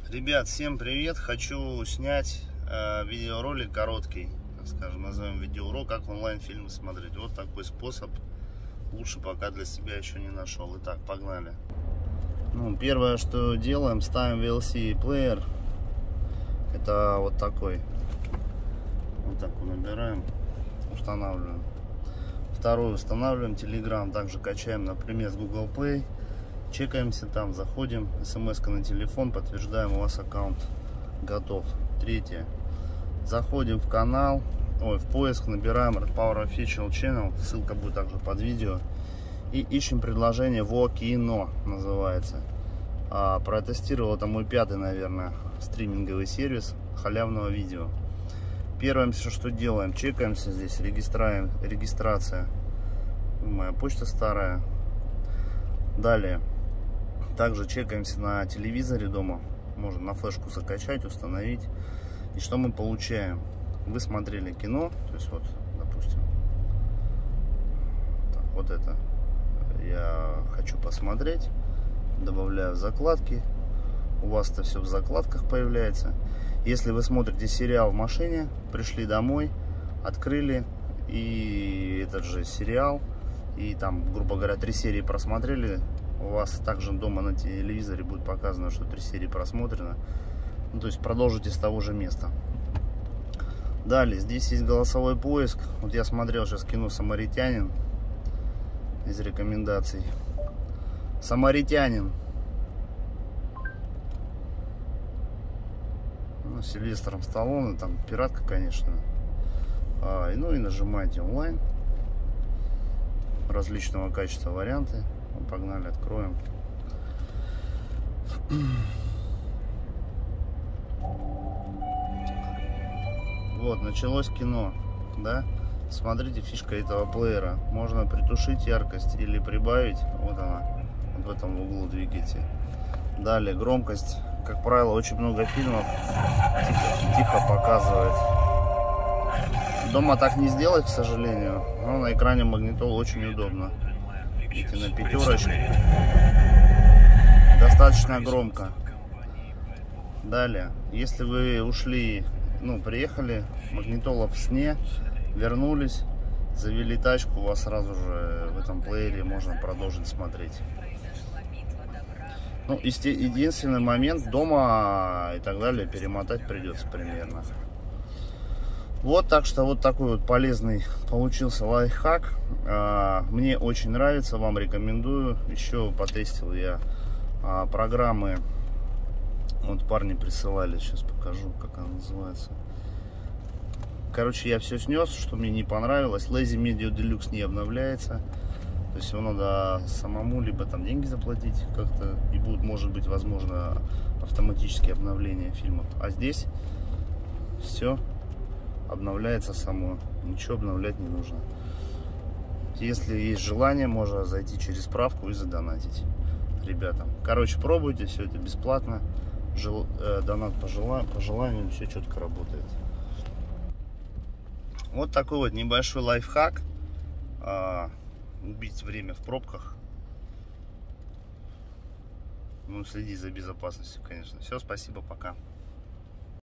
Ребят, всем привет! Хочу снять видеоролик короткий, так скажем, назовем видеоурок, как онлайн-фильмы смотреть. Вот такой способ, лучше пока для себя еще не нашел. Итак, погнали. Ну, первое, что делаем, ставим VLC плеер. Это вот такой. Вот так вот набираем, устанавливаем. Второй устанавливаем Telegram, также качаем, например, с Google Play. Чекаемся там, заходим, смс-ка на телефон, подтверждаем, у вас аккаунт готов. Третье. Заходим в канал, в поиск, набираем Power Official Channel, ссылка будет также под видео. И ищем предложение Вокино, называется. Протестировал, это мой пятый, наверное, стриминговый сервис халявного видео. Первое, все, что делаем, чекаемся здесь, регистрация. Моя почта старая. Далее. Также чекаемся на телевизоре дома. Можно на флешку закачать, установить. И что мы получаем? Вы смотрели кино. То есть вот, допустим. Так, вот это. Я хочу посмотреть. Добавляю в закладки. У вас это все в закладках появляется. Если вы смотрите сериал в машине, пришли домой, открыли. И этот же сериал. И там, грубо говоря, 3 серии просмотрели. У вас также дома на телевизоре будет показано, что 3 серии просмотрено. Ну, то есть продолжите с того же места. Далее, здесь есть голосовой поиск. Вот я смотрел сейчас кино «Самаритянин» из рекомендаций. «Самаритянин». Ну, с Сильвестром Сталлоне, там пиратка, конечно. Ну и нажимаете онлайн. Различного качества варианты. Погнали, откроем. Вот, началось кино, да? Смотрите, фишка этого плеера. Можно притушить яркость или прибавить. Вот она, вот в этом углу двигайте. Далее, громкость. Как правило, очень много фильмов тихо показывает. Дома так не сделать, к сожалению. Но на экране магнитолы очень удобно. Видите, на пятерочке. Достаточно громко. Далее, если вы ушли, приехали, магнитола в сне, вернулись, завели тачку, у вас сразу же в этом плеере можно продолжить смотреть. Ну, единственный момент, дома и так далее перемотать придется примерно. Вот, так что вот такой вот полезный получился лайфхак. Мне очень нравится, вам рекомендую. Еще потестил я программы. Вот парни присылали, сейчас покажу, как она называется. Короче, я все снес, что мне не понравилось. Lazy Media Deluxe не обновляется. То есть его надо самому, либо там деньги заплатить как-то. И будет, может быть, возможно, автоматические обновления фильмов. А здесь все обновляется само, ничего обновлять не нужно. Если есть желание, можно зайти через справку и задонатить ребятам. Короче, пробуйте, все это бесплатно. Донат по желанию, все четко работает. Вот такой вот небольшой лайфхак. Убить время в пробках. Следи за безопасностью, конечно. Все, спасибо, пока.